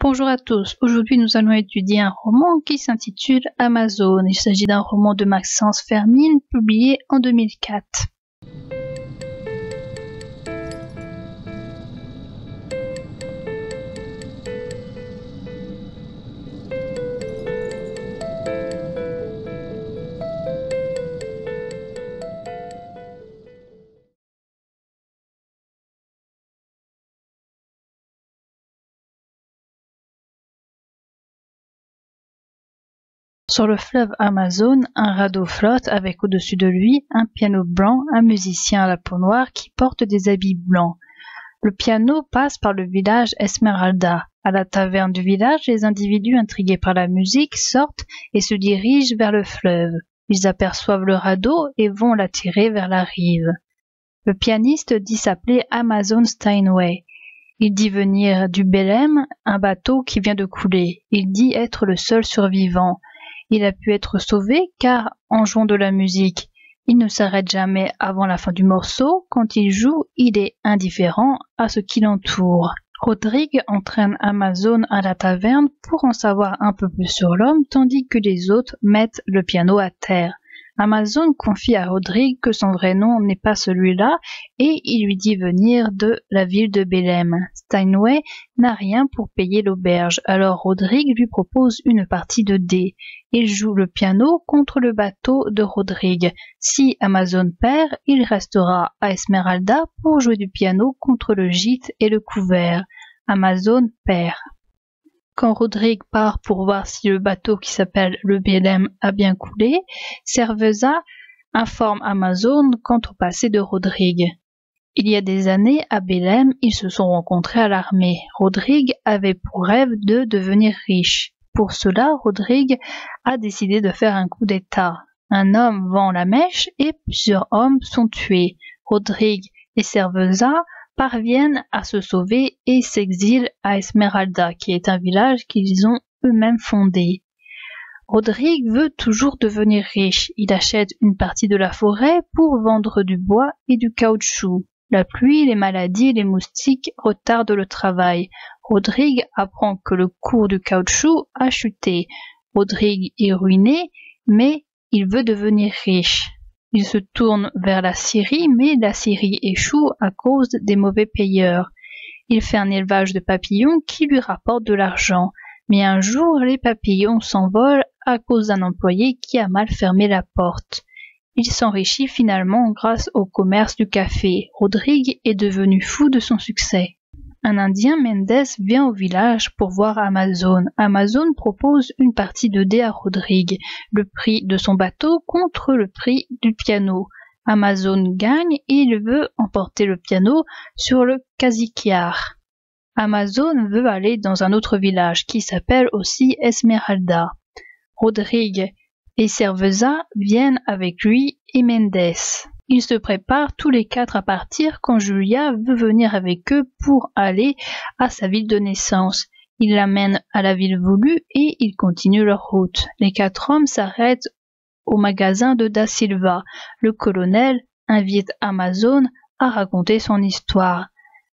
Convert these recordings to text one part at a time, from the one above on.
Bonjour à tous, aujourd'hui nous allons étudier un roman qui s'intitule Amazon. Il s'agit d'un roman de Maxence Fermine publié en 2004. Sur le fleuve Amazon, un radeau flotte avec au-dessus de lui un piano blanc, un musicien à la peau noire qui porte des habits blancs. Le piano passe par le village Esmeralda. À la taverne du village, les individus intrigués par la musique sortent et se dirigent vers le fleuve. Ils aperçoivent le radeau et vont l'attirer vers la rive. Le pianiste dit s'appeler Amazon Steinway. Il dit venir du Belém, un bateau qui vient de couler. Il dit être le seul survivant. Il a pu être sauvé car, en jouant de la musique, il ne s'arrête jamais avant la fin du morceau. Quand il joue, il est indifférent à ce qui l'entoure. Rodrigue entraîne Amazon à la taverne pour en savoir un peu plus sur l'homme, tandis que les autres mettent le piano à terre. Amazon confie à Rodrigue que son vrai nom n'est pas celui-là et il lui dit venir de la ville de Belém. Steinway n'a rien pour payer l'auberge, alors Rodrigue lui propose une partie de dés. Il joue le piano contre le bateau de Rodrigue. Si Amazon perd, il restera à Esmeralda pour jouer du piano contre le gîte et le couvert. Amazon perd. Quand Rodrigue part pour voir si le bateau qui s'appelle le Belém a bien coulé, Cerveza informe Amazon quant au passé de Rodrigue. Il y a des années, à Belém, ils se sont rencontrés à l'armée. Rodrigue avait pour rêve de devenir riche. Pour cela, Rodrigue a décidé de faire un coup d'État. Un homme vend la mèche et plusieurs hommes sont tués. Rodrigue et Cerveza parviennent à se sauver et s'exilent à Esmeralda, qui est un village qu'ils ont eux-mêmes fondé. Rodrigue veut toujours devenir riche. Il achète une partie de la forêt pour vendre du bois et du caoutchouc. La pluie, les maladies, les moustiques retardent le travail. Rodrigue apprend que le cours du caoutchouc a chuté. Rodrigue est ruiné, mais il veut devenir riche. Il se tourne vers la Syrie, mais la Syrie échoue à cause des mauvais payeurs. Il fait un élevage de papillons qui lui rapporte de l'argent. Mais un jour, les papillons s'envolent à cause d'un employé qui a mal fermé la porte. Il s'enrichit finalement grâce au commerce du café. Rodrigue est devenu fou de son succès. Un Indien, Mendes, vient au village pour voir Amazon. Amazon propose une partie de dés à Rodrigue, le prix de son bateau contre le prix du piano. Amazon gagne et il veut emporter le piano sur le Caziquiare. Amazon veut aller dans un autre village qui s'appelle aussi Esmeralda. Rodrigue et Cerveza viennent avec lui et Mendes. Ils se préparent tous les quatre à partir quand Julia veut venir avec eux pour aller à sa ville de naissance. Ils l'amènent à la ville voulue et ils continuent leur route. Les quatre hommes s'arrêtent au magasin de Da Silva. Le colonel invite Amazon à raconter son histoire.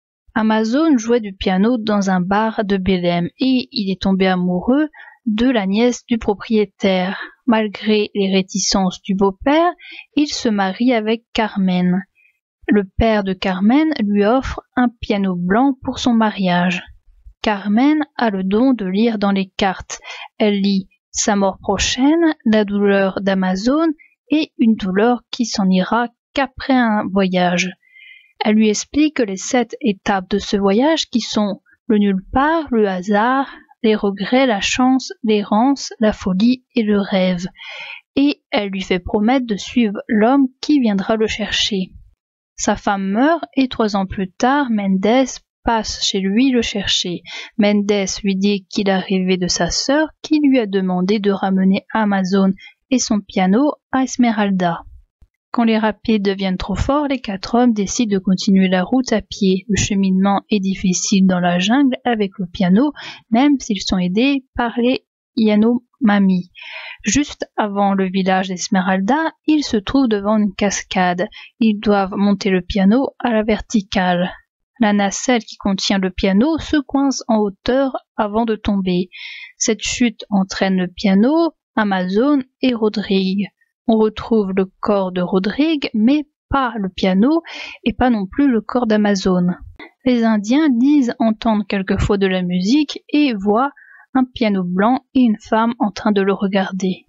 Amazon jouait du piano dans un bar de Belém et il est tombé amoureux de la nièce du propriétaire. Malgré les réticences du beau-père, il se marie avec Carmen. Le père de Carmen lui offre un piano blanc pour son mariage. Carmen a le don de lire dans les cartes. Elle lit sa mort prochaine, la douleur d'Amazon et une douleur qui s'en ira qu'après un voyage. Elle lui explique les 7 étapes de ce voyage qui sont le nulle part, le hasard, les regrets, la chance, l'errance, la folie et le rêve. Et elle lui fait promettre de suivre l'homme qui viendra le chercher. Sa femme meurt et 3 ans plus tard, Mendes passe chez lui le chercher. Mendes lui dit qu'il a rêvé de sa sœur qui lui a demandé de ramener Amazon et son piano à Esmeralda. Quand les rapides deviennent trop forts, les 4 hommes décident de continuer la route à pied. Le cheminement est difficile dans la jungle avec le piano, même s'ils sont aidés par les Yanomami. Juste avant le village d'Esmeralda, ils se trouvent devant une cascade. Ils doivent monter le piano à la verticale. La nacelle qui contient le piano se coince en hauteur avant de tomber. Cette chute entraîne le piano, Amazone et Rodrigue. On retrouve le corps de Rodrigue, mais pas le piano et pas non plus le corps d'Amazone. Les Indiens disent entendre quelquefois de la musique et voient un piano blanc et une femme en train de le regarder.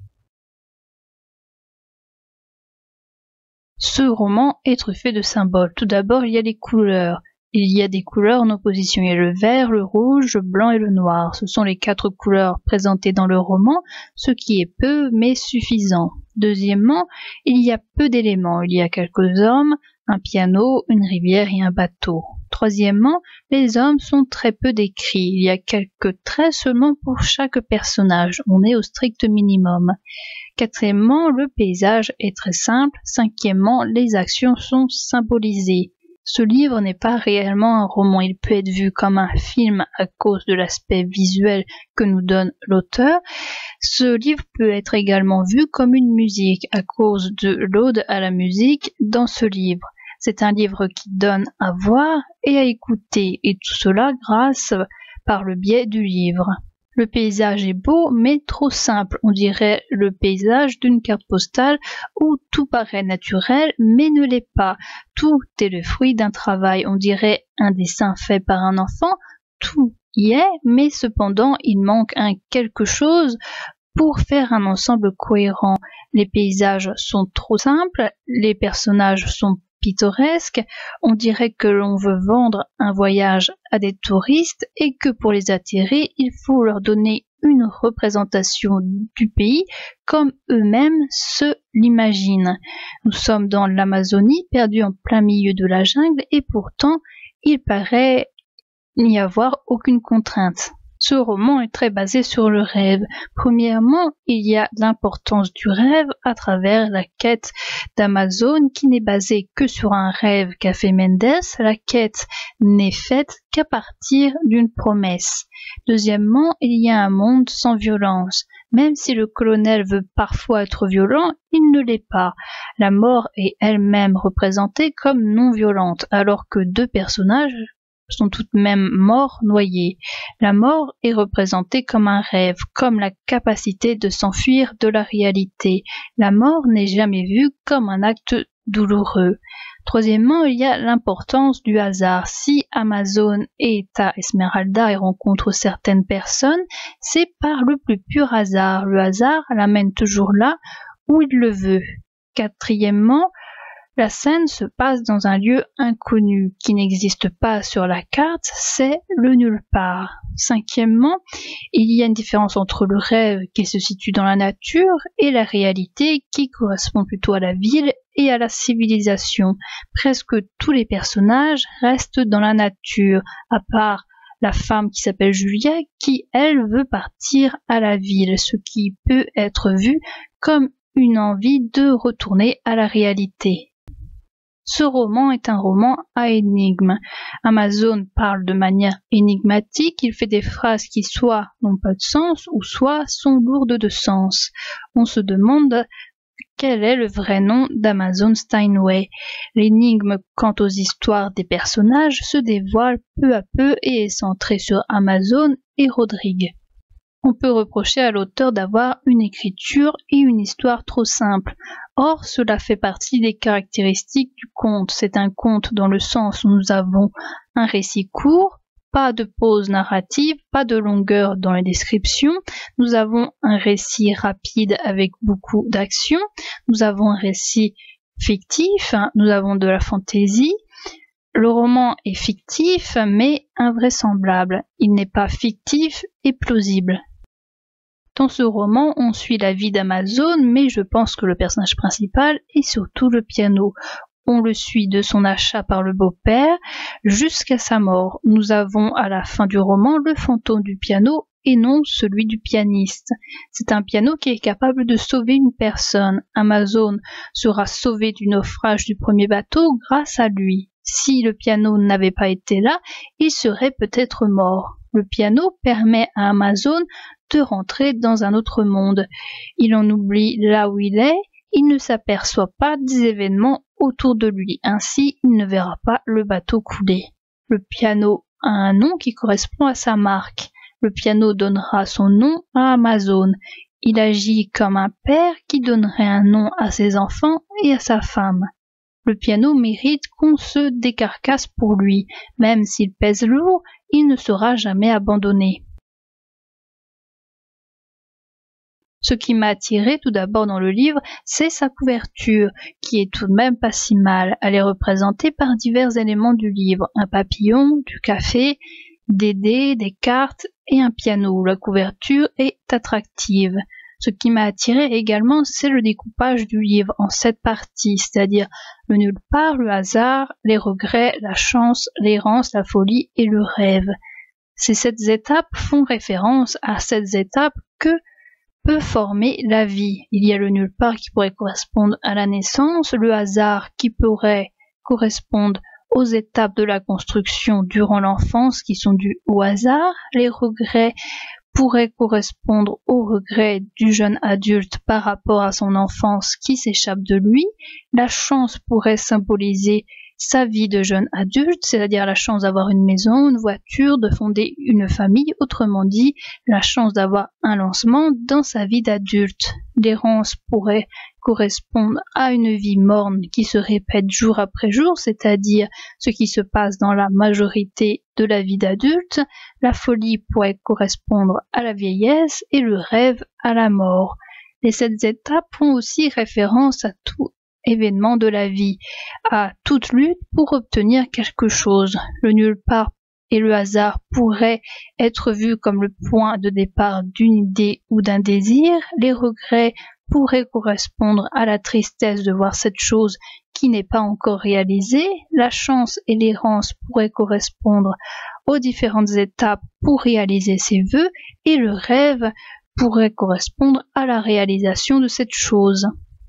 Ce roman est truffé de symboles. Tout d'abord, il y a les couleurs. Il y a des couleurs en opposition. Il y a le vert, le rouge, le blanc et le noir. Ce sont les 4 couleurs présentées dans le roman, ce qui est peu mais suffisant. Deuxièmement, il y a peu d'éléments. Il y a quelques hommes, un piano, une rivière et un bateau. Troisièmement, les hommes sont très peu décrits. Il y a quelques traits seulement pour chaque personnage. On est au strict minimum. Quatrièmement, le paysage est très simple. Cinquièmement, les actions sont symbolisées. Ce livre n'est pas réellement un roman, il peut être vu comme un film à cause de l'aspect visuel que nous donne l'auteur. Ce livre peut être également vu comme une musique à cause de l'ode à la musique dans ce livre. C'est un livre qui donne à voir et à écouter, et tout cela grâce par le biais du livre. Le paysage est beau, mais trop simple. On dirait le paysage d'une carte postale où tout paraît naturel, mais ne l'est pas. Tout est le fruit d'un travail. On dirait un dessin fait par un enfant. Tout y est, mais cependant, il manque un quelque chose pour faire un ensemble cohérent. Les paysages sont trop simples, les personnages sont pittoresques, on dirait que l'on veut vendre un voyage à des touristes et que pour les attirer, il faut leur donner une représentation du pays comme eux-mêmes se l'imaginent. Nous sommes dans l'Amazonie, perdus en plein milieu de la jungle, et pourtant, il paraît n'y avoir aucune contrainte. Ce roman est très basé sur le rêve. Premièrement, il y a l'importance du rêve à travers la quête d'Amazone qui n'est basée que sur un rêve qu'a fait Mendes. La quête n'est faite qu'à partir d'une promesse. Deuxièmement, il y a un monde sans violence. Même si le colonel veut parfois être violent, il ne l'est pas. La mort est elle-même représentée comme non violente, alors que 2 personnages sont tout de même morts noyés. La mort est représentée comme un rêve, comme la capacité de s'enfuir de la réalité. La mort n'est jamais vue comme un acte douloureux. Troisièmement, il y a l'importance du hasard. Si Amazone est à Esmeralda et rencontre certaines personnes, c'est par le plus pur hasard. Le hasard l'amène toujours là où il le veut. Quatrièmement, la scène se passe dans un lieu inconnu qui n'existe pas sur la carte, c'est le nulle part. Cinquièmement, il y a une différence entre le rêve qui se situe dans la nature et la réalité qui correspond plutôt à la ville et à la civilisation. Presque tous les personnages restent dans la nature, à part la femme qui s'appelle Julia qui, elle, veut partir à la ville, ce qui peut être vu comme une envie de retourner à la réalité. Ce roman est un roman à énigmes. Amazone parle de manière énigmatique, il fait des phrases qui soit n'ont pas de sens ou soit sont lourdes de sens. On se demande quel est le vrai nom d'Amazone Steinway. L'énigme quant aux histoires des personnages se dévoile peu à peu et est centrée sur Amazone et Rodrigue. On peut reprocher à l'auteur d'avoir une écriture et une histoire trop simples. Or, cela fait partie des caractéristiques du conte. C'est un conte dans le sens où nous avons un récit court, pas de pause narrative, pas de longueur dans les descriptions. Nous avons un récit rapide avec beaucoup d'action. Nous avons un récit fictif, nous avons de la fantaisie. Le roman est fictif, mais invraisemblable. Il n'est pas fictif et plausible. Dans ce roman, on suit la vie d'Amazone, mais je pense que le personnage principal est surtout le piano. On le suit de son achat par le beau-père jusqu'à sa mort. Nous avons à la fin du roman le fantôme du piano et non celui du pianiste. C'est un piano qui est capable de sauver une personne. Amazone sera sauvée du naufrage du premier bateau grâce à lui. Si le piano n'avait pas été là, il serait peut-être mort. Le piano permet à Amazone de rentrer dans un autre monde. Il en oublie là où il est, il ne s'aperçoit pas des événements autour de lui, ainsi il ne verra pas le bateau couler. Le piano a un nom qui correspond à sa marque. Le piano donnera son nom à Amazon. Il agit comme un père qui donnerait un nom à ses enfants et à sa femme. Le piano mérite qu'on se décarcasse pour lui. Même s'il pèse lourd, il ne sera jamais abandonné. Ce qui m'a attiré tout d'abord dans le livre, c'est sa couverture, qui est tout de même pas si mal. Elle est représentée par divers éléments du livre, un papillon, du café, des dés, des cartes et un piano. La couverture est attractive. Ce qui m'a attiré également, c'est le découpage du livre en 7 parties, c'est-à-dire le nulle part, le hasard, les regrets, la chance, l'errance, la folie et le rêve. Ces 7 étapes font référence à 7 étapes que peut former la vie. Il y a le nulle part qui pourrait correspondre à la naissance, le hasard qui pourrait correspondre aux étapes de la construction durant l'enfance qui sont dues au hasard, les regrets pourraient correspondre aux regrets du jeune adulte par rapport à son enfance qui s'échappe de lui, la chance pourrait symboliser sa vie de jeune adulte, c'est-à-dire la chance d'avoir une maison, une voiture, de fonder une famille, autrement dit, la chance d'avoir un lancement dans sa vie d'adulte. L'errance pourrait correspondre à une vie morne qui se répète jour après jour, c'est-à-dire ce qui se passe dans la majorité de la vie d'adulte. La folie pourrait correspondre à la vieillesse et le rêve à la mort. Les 7 étapes font aussi référence à tout événement de la vie, à toute lutte pour obtenir quelque chose. Le nulle part et le hasard pourraient être vus comme le point de départ d'une idée ou d'un désir. Les regrets pourraient correspondre à la tristesse de voir cette chose qui n'est pas encore réalisée. La chance et l'errance pourraient correspondre aux différentes étapes pour réaliser ses vœux et le rêve pourrait correspondre à la réalisation de cette chose.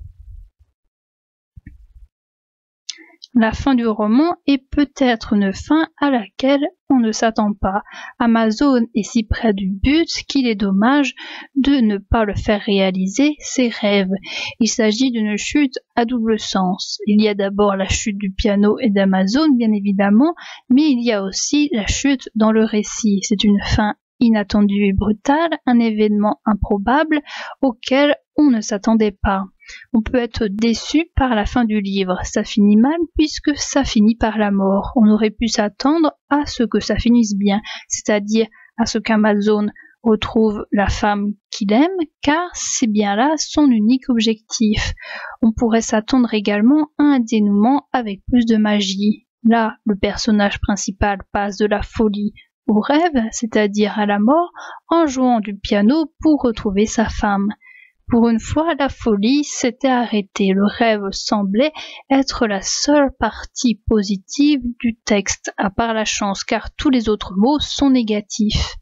La fin du roman est peut-être une fin à laquelle on ne s'attend pas. Amazon est si près du but qu'il est dommage de ne pas le faire réaliser ses rêves. Il s'agit d'une chute à double sens. Il y a d'abord la chute du piano et d'Amazon, bien évidemment, mais il y a aussi la chute dans le récit. C'est une fin inattendue et brutale, un événement improbable auquel on ne s'attendait pas. On peut être déçu par la fin du livre. Ça finit mal puisque ça finit par la mort. On aurait pu s'attendre à ce que ça finisse bien, c'est-à-dire à ce qu'Amazon retrouve la femme qu'il aime, car c'est bien là son unique objectif. On pourrait s'attendre également à un dénouement avec plus de magie. Là, le personnage principal passe de la folie au rêve, c'est-à-dire à la mort, en jouant du piano pour retrouver sa femme. Pour une fois, la folie s'était arrêtée. Le rêve semblait être la seule partie positive du texte, à part la chance, car tous les autres mots sont négatifs.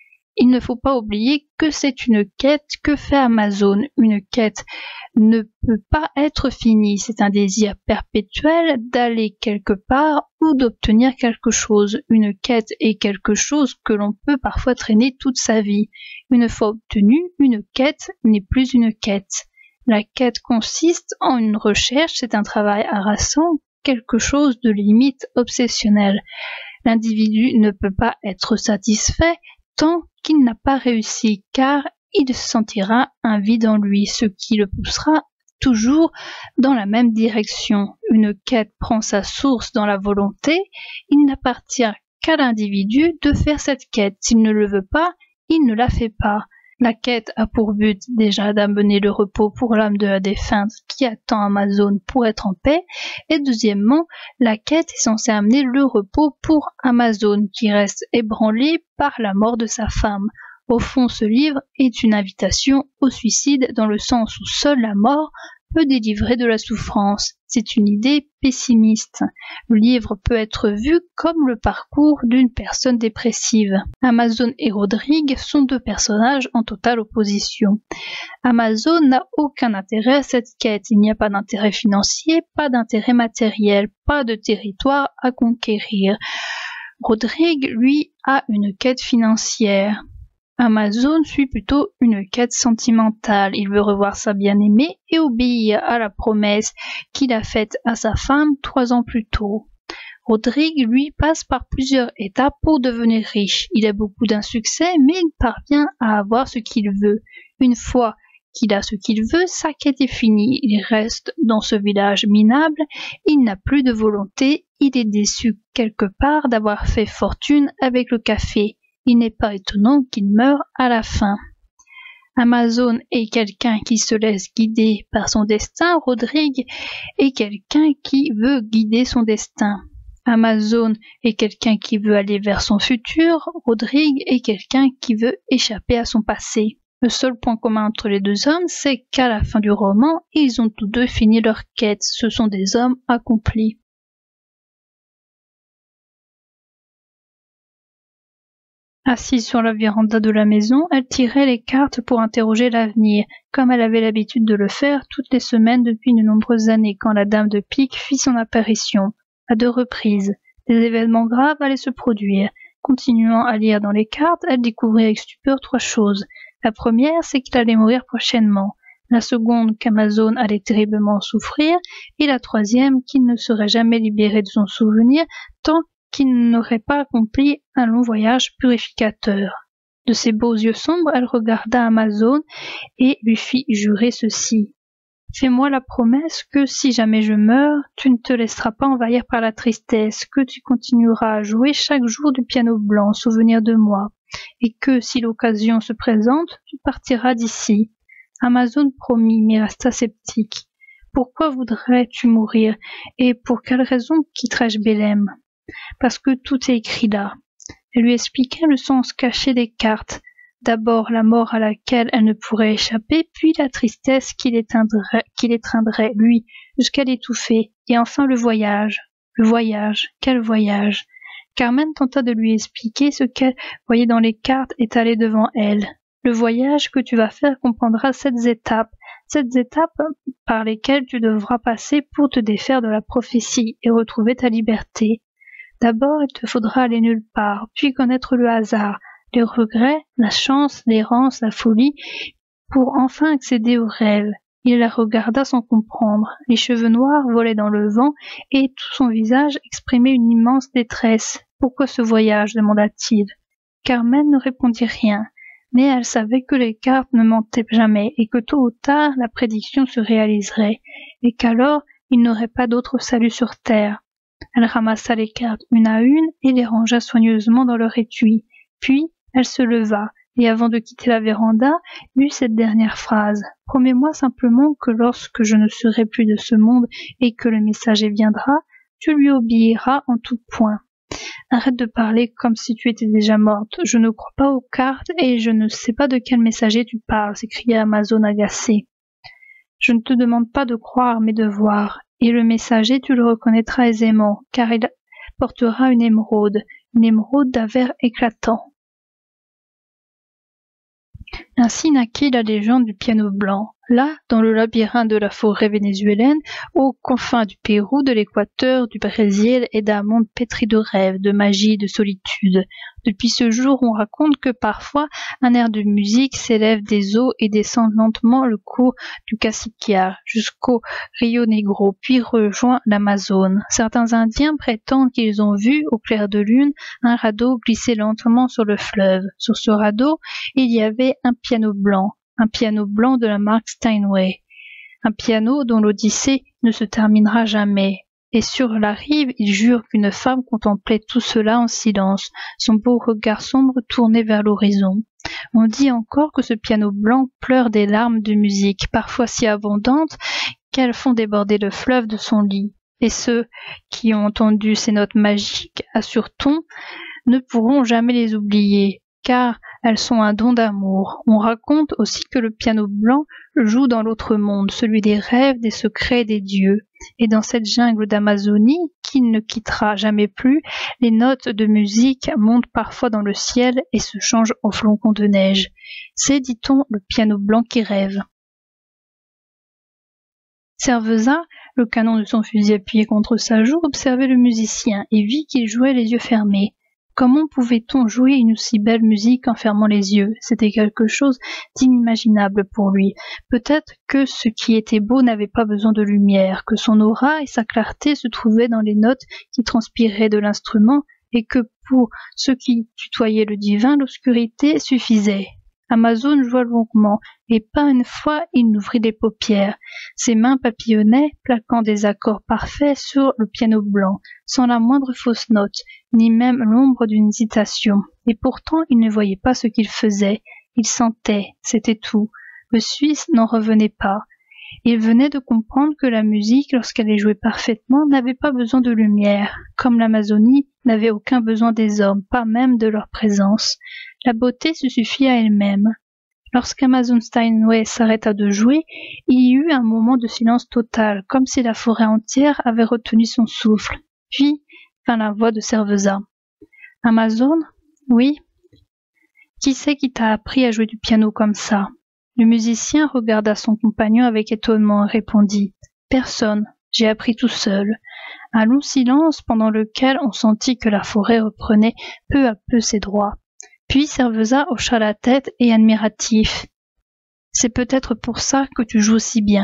Il ne faut pas oublier que c'est une quête que fait Amazon. Une quête ne peut pas être finie. C'est un désir perpétuel d'aller quelque part ou d'obtenir quelque chose. Une quête est quelque chose que l'on peut parfois traîner toute sa vie. Une fois obtenue, une quête n'est plus une quête. La quête consiste en une recherche, c'est un travail harassant, quelque chose de limite obsessionnel. L'individu ne peut pas être satisfait tant qu'il n'a pas réussi, car il sentira un vide en lui, ce qui le poussera toujours dans la même direction. Une quête prend sa source dans la volonté, il n'appartient qu'à l'individu de faire cette quête. S'il ne le veut pas, il ne la fait pas. La quête a pour but déjà d'amener le repos pour l'âme de la défunte qui attend Amazon pour être en paix, et deuxièmement, la quête est censée amener le repos pour Amazon qui reste ébranlé par la mort de sa femme. Au fond, ce livre est une invitation au suicide dans le sens où seule la mort peut délivrer de la souffrance. C'est une idée pessimiste. Le livre peut être vu comme le parcours d'une personne dépressive. Amazon et Rodrigue sont 2 personnages en totale opposition. Amazon n'a aucun intérêt à cette quête. Il n'y a pas d'intérêt financier, pas d'intérêt matériel, pas de territoire à conquérir. Rodrigue, lui, a une quête financière. Amazon suit plutôt une quête sentimentale. Il veut revoir sa bien-aimée et obéir à la promesse qu'il a faite à sa femme 3 ans plus tôt. Rodrigue, lui, passe par plusieurs étapes pour devenir riche. Il a beaucoup d'insuccès, mais il parvient à avoir ce qu'il veut. Une fois qu'il a ce qu'il veut, sa quête est finie. Il reste dans ce village minable, il n'a plus de volonté, il est déçu quelque part d'avoir fait fortune avec le café. Il n'est pas étonnant qu'il meure à la fin. Amazone est quelqu'un qui se laisse guider par son destin, Rodrigue est quelqu'un qui veut guider son destin. Amazone est quelqu'un qui veut aller vers son futur, Rodrigue est quelqu'un qui veut échapper à son passé. Le seul point commun entre les deux hommes, c'est qu'à la fin du roman, ils ont tous deux fini leur quête. Ce sont des hommes accomplis. Assise sur la véranda de la maison, elle tirait les cartes pour interroger l'avenir, comme elle avait l'habitude de le faire toutes les semaines depuis de nombreuses années, quand la dame de pique fit son apparition. À 2 reprises, des événements graves allaient se produire. Continuant à lire dans les cartes, elle découvrit avec stupeur 3 choses. La première, c'est qu'il allait mourir prochainement. La seconde, qu'Amazone allait terriblement souffrir. Et la troisième, qu'il ne serait jamais libéré de son souvenir tant qu'il n'aurait pas accompli un long voyage purificateur. De ses beaux yeux sombres, elle regarda Amazone et lui fit jurer ceci. « Fais-moi la promesse que si jamais je meurs, tu ne te laisseras pas envahir par la tristesse, que tu continueras à jouer chaque jour du piano blanc, souvenir de moi, et que, si l'occasion se présente, tu partiras d'ici. » Amazone promit, mais resta sceptique. « Pourquoi voudrais-tu mourir, et pour quelle raison quitterais-je Belém ? » « Parce que tout est écrit là. » Elle lui expliquait le sens caché des cartes. D'abord la mort à laquelle elle ne pourrait échapper, puis la tristesse qui l'étreindrait, lui, jusqu'à l'étouffer, et enfin le voyage. Le voyage, quel voyage! Carmen tenta de lui expliquer ce qu'elle voyait dans les cartes étalées devant elle. Le voyage que tu vas faire comprendra 7 étapes par lesquelles tu devras passer pour te défaire de la prophétie et retrouver ta liberté. D'abord, il te faudra aller nulle part, puis connaître le hasard, les regrets, la chance, l'errance, la folie, pour enfin accéder au rêve. Il la regarda sans comprendre. Les cheveux noirs volaient dans le vent, et tout son visage exprimait une immense détresse. « Pourquoi ce voyage ?» demanda-t-il. Carmen ne répondit rien, mais elle savait que les cartes ne mentaient jamais, et que tôt ou tard la prédiction se réaliserait, et qu'alors il n'aurait pas d'autre salut sur terre. Elle ramassa les cartes une à une et les rangea soigneusement dans leur étui. Puis, elle se leva, et avant de quitter la véranda, lut cette dernière phrase. « Promets-moi simplement que lorsque je ne serai plus de ce monde et que le messager viendra, tu lui obéiras en tout point. Arrête de parler comme si tu étais déjà morte. Je ne crois pas aux cartes et je ne sais pas de quel messager tu parles, » s'écria Amazone agacée. « Je ne te demande pas de croire, mais de voir. Et le messager, tu le reconnaîtras aisément, car il portera une émeraude d'un vert éclatant. » Ainsi naquit la légende du piano blanc. Là, dans le labyrinthe de la forêt vénézuélienne, aux confins du Pérou, de l'Équateur, du Brésil et d'un monde pétri de rêves, de magie, de solitude. Depuis ce jour, on raconte que parfois un air de musique s'élève des eaux et descend lentement le cours du Cassiquiare jusqu'au Rio Negro, puis rejoint l'Amazone. Certains Indiens prétendent qu'ils ont vu, au clair de lune, un radeau glisser lentement sur le fleuve. Sur ce radeau, il y avait un piano blanc de la marque Steinway, un piano dont l'Odyssée ne se terminera jamais. Et sur la rive, il jure qu'une femme contemplait tout cela en silence, son beau regard sombre tourné vers l'horizon. On dit encore que ce piano blanc pleure des larmes de musique, parfois si abondantes qu'elles font déborder le fleuve de son lit. Et ceux qui ont entendu ces notes magiques, assure-t-on, ne pourront jamais les oublier, car elles sont un don d'amour. On raconte aussi que le piano blanc joue dans l'autre monde, celui des rêves, des secrets, des dieux. Et dans cette jungle d'Amazonie, qu'il ne quittera jamais plus, les notes de musique montent parfois dans le ciel et se changent en flocons de neige. C'est, dit-on, le piano blanc qui rêve. Cerveza, le canon de son fusil appuyé contre sa joue, observait le musicien et vit qu'il jouait les yeux fermés. Comment pouvait-on jouer une aussi belle musique en fermant les yeux? C'était quelque chose d'inimaginable pour lui. Peut-être que ce qui était beau n'avait pas besoin de lumière, que son aura et sa clarté se trouvaient dans les notes qui transpiraient de l'instrument, et que pour ceux qui tutoyaient le divin, l'obscurité suffisait. Amazon joua longuement, et pas une fois il n'ouvrit les paupières. Ses mains papillonnaient, plaquant des accords parfaits sur le piano blanc, sans la moindre fausse note, ni même l'ombre d'une hésitation. Et pourtant il ne voyait pas ce qu'il faisait. Il sentait, c'était tout. Le Suisse n'en revenait pas. Il venait de comprendre que la musique, lorsqu'elle est jouée parfaitement, n'avait pas besoin de lumière, comme l'Amazonie n'avait aucun besoin des hommes, pas même de leur présence. La beauté se suffit à elle-même. Lorsqu'Amazon Steinway s'arrêta de jouer, il y eut un moment de silence total, comme si la forêt entière avait retenu son souffle. Puis vint la voix de Cerveza. « Amazon? Oui? Qui c'est qui t'a appris à jouer du piano comme ça ?» Le musicien regarda son compagnon avec étonnement et répondit « Personne, j'ai appris tout seul. » Un long silence pendant lequel on sentit que la forêt reprenait peu à peu ses droits. Puis Cerveza hocha la tête et admiratif. « C'est peut-être pour ça que tu joues si bien. »